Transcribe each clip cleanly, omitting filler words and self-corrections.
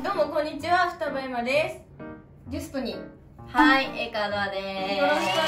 どうもこんにちは、双葉山です。ゲストにはい、エカノアです。 よろしくお願いし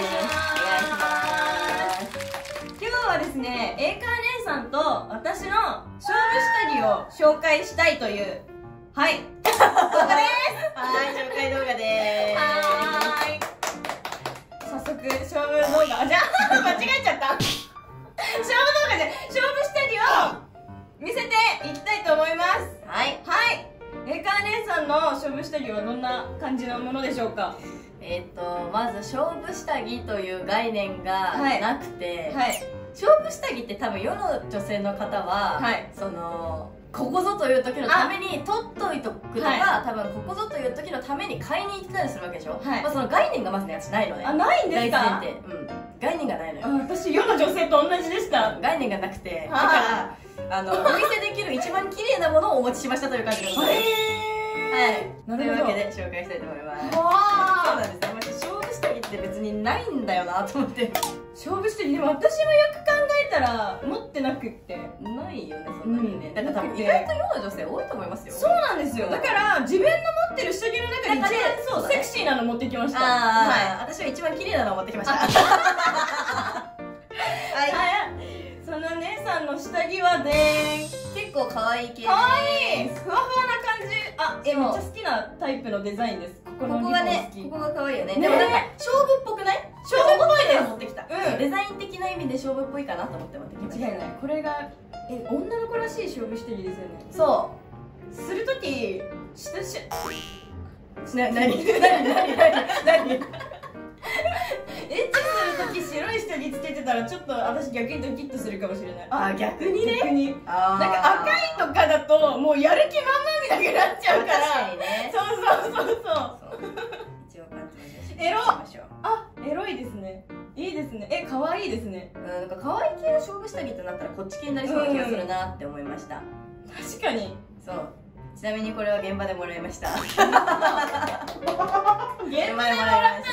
ます。今日はですね、エイカ姉さんと私の勝負下着を紹介したいという、はい、動画です。 はい、紹介動画です。 はーい。早速、勝負動画、じゃあ、間違えちゃった。勝負動画で勝負下着を見せていきたいと思います。 はい。 はい。エイカ姉さんの勝負下着はどんな感じのものでしょうか？ まず勝負下着という概念がなくて、 はい。 勝負下着って多分世の女性の方は、 はい、 そのここぞという時のために取っといとくとか、はい、多分ここぞという時のために買いに行ってたりするわけでしょ。はい、まあその概念がまずね、私ないのね。 あ、ないんですか？ 概念がないのよ。 私世の女性と同じでした。 概念がなくて、だからお見せできる一番綺麗なものをお持ちしましたという感じです。はい。というわけで紹介したいと思います。そうなんです。勝負下着って別にないんだよなと思って。 勝負下着でも私もよく考えたら持ってなくってないよね、そんなにね。だから多分意外と世の女性多いと思いますよ。 そうなんですよ。だから自分の持ってる下着の中で一番セクシーなの持ってきました。 はい。私は一番綺麗なのを持ってきました。はい。 その姉さんの下着はね、 結構可愛い系。 可愛い。ふわふわな感じ。あ、めっちゃ好きなタイプのデザインです。 ここがね、ここが可愛いよね。でもなんか勝負っぽくない？勝負っぽいのを持ってきた。デザイン的な意味で勝負っぽいかなと思って持ってきました。 間違いない。これが女の子らしい勝負下着ですよね。 そう。 するとき何エッチするとき白い下着つけてたらちょっと私逆にドキッとするかもしれない。 あ、逆にね。 逆になんか赤いとかだともうやる気満々みたいになっちゃうから。 確かにね。 そう。 一応パンツエロ。あ、エロいですね。いいですね。可愛いですね。 なんか可愛い系の勝負下着ってなったらこっち系になりそうな気がするなって思いました。 確かに。 そう。ちなみにこれは現場でもらいました。 現場でもらいました。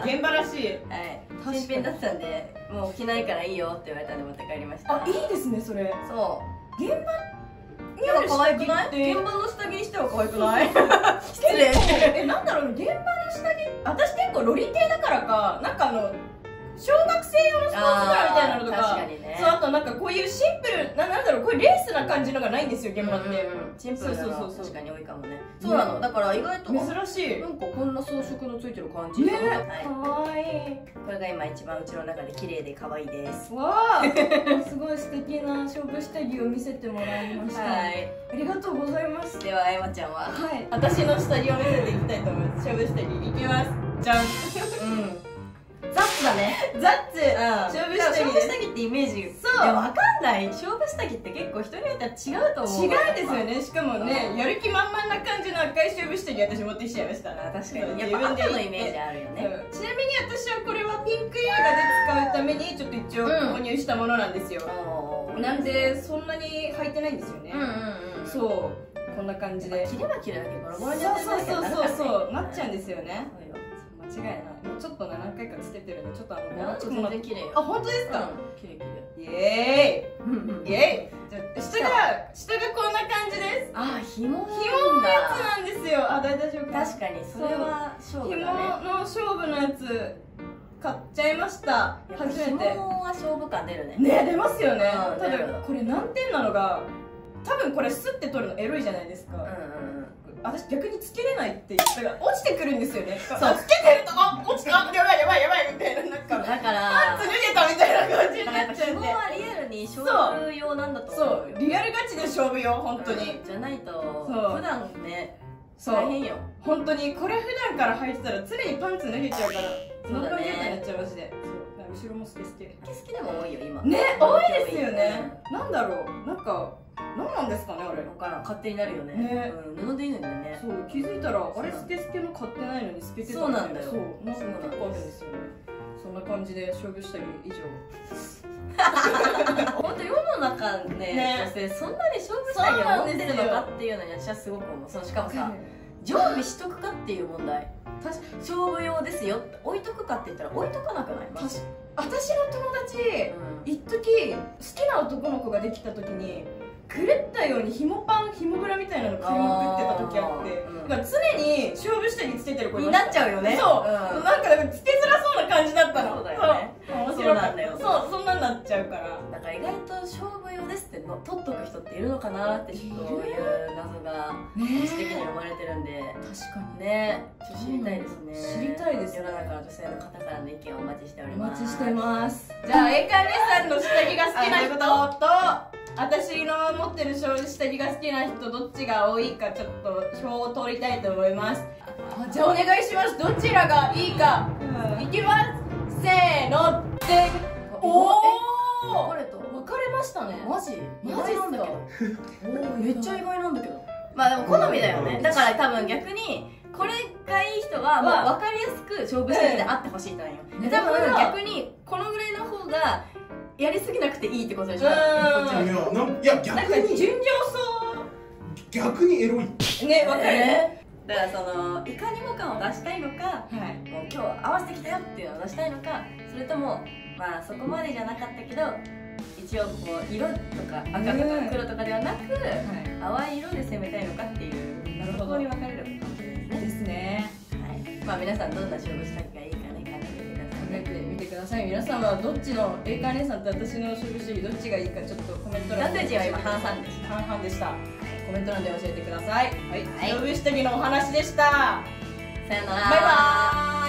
現場らしい。 はい。新品だったんで、もう着ないからいいよって言われたんで持って帰りました。 あ、いいですね、それ。 そう。 現場にある可愛くない？現場の下着にしては可愛くない？失礼。 なんだろう、現場の下着、私結構ロリ系だからか、なんか小学生用のスポーツブラみたいなのとか、 確かにね。 そう、あとなんかこういうシンプルな、なんだろう、こういうレースな感じのがないんですよ、現場って。 シンプルなの確かに多いかもね。そうなの。だから意外と珍しい。 なんかこんな装飾のついてる感じ。 ね、かわいい。 これが今一番うちの中で綺麗で可愛いです。 わあ、すごい素敵な勝負下着を見せてもらいました。はい。ありがとうございます。 では、あやまちゃんは？ はい。私の下着を見せていきたいと思います。勝負下着いきます。じゃん。 ザッツだね。 ザッツ。勝負下着ってイメージ。 そう。 でも分かんない。勝負下着って結構人によっては違うと思う。 違うんですよね。しかもね、やる気満々な感じの赤い勝負下着私持ってきちゃいました。 確かに。やっぱ赤のイメージあるよね。 ちなみに私はこれはピンク映画で使うためにちょっと一応購入したものなんですよ。なんでそんなに履いてないんですよね。そう。こんな感じで。 着れば着るだけボロボロになっちゃうんですよね。間違いない。もうちょっと何回かつけてるんで、ちょっと全然綺麗よ。 あ、本当ですか？ 綺麗。 イエーイイエーイ。下がこんな感じです。 あ、紐のやつなんですよ。あ、大丈夫か。 確かに、それは勝負だね。 紐の勝負のやつ買っちゃいました。初めて。 紐は勝負感出るね。 ね、出ますよね。ただこれ難点なのが、多分これスッて取るのエロいじゃないですか。私逆につけれないって言ったら落ちてくるんですよね。そう、つけてると落ちて、やばいみたいな、なんかだからパンツ脱げたみたいな感じになっちゃうんで。 紐はリアルに勝負用なんだと思う。 そう、リアルガチで勝負用、本当に。 じゃないと普段ね、大変よ。 本当にこれ普段から履いてたら常にパンツ脱げちゃうから、そうだね、なっちゃうマジで。後ろもスケスケ。 スケスケでも多いよ今。 ね、多いですよね。なんだろう、なんか何なんですかね、あれ。 分からん、勝手になるよね。布でいいのにね。 そう、気づいたらあれスケスケの買ってないのにスケてた。 そうなんだよ。 そう、なんか結構あるんですよね。そんな感じで勝負下着以上。 本当世の中ね、女性そんなに勝負下着を持ってるのかっていうのに私はすごく思う。しかもさ、常備しとくかっていう問題。勝負用ですよって置いとくかって言ったら置いとかなくない？ 私の友達、一時好きな男の子ができた時に狂ったように紐ブラみたいなの買いまくってた時あっ常に勝負下着つけてる子になっちゃうよね。 そう、なんかつけづらそうな感じだったの。 そうだよね。 面白かった。そう、そんなんなっちゃうから。 だから意外と勝負用ですって取っとく人っているのかなってちょっという謎が私的に生まれてるんで、 確かにね、ちょっと知りたいですね。 知りたいです。 世の中の女性の方からの意見をお待ちしております。 お待ちしてます。じゃあ英会レッスンの下着が好きな人と私の持ってる下着が好きな人どっちが多いかちょっと票を取りたいと思います。じゃあお願いします。どちらがいいか、いきます。せーので、おお、分かれましたね。 マジなんだけどめっちゃ意外なんだけど。まあでも好みだよね。だから多分逆にこれがいい人はもう分かりやすく勝負下着であってほしい人なんよ。多分逆にこのぐらいの方がやりすぎなくていいってことでしょ。いや逆に純情そう、 逆にエロいね、分かる。 だからそのいかにも感を出したいのか、もう今日合わせてきたよっていうのを出したいのか、それともまあそこまでじゃなかったけど一応こう色とか赤とか黒とかではなく淡い色で攻めたいのかっていう、なるほどに分かれるかもしれないですね。まあ皆さんどんな勝負下着がいいかね、考えてみてください。 皆さんはどっちの英会姉さんと私の勝負下着どっちがいいかちょっとコメント欄で。 男性陣は今半々でした。 半々でした。コメント欄で教えてください。はい、勝負下着のお話でした。 さよなら。 バイバーイ。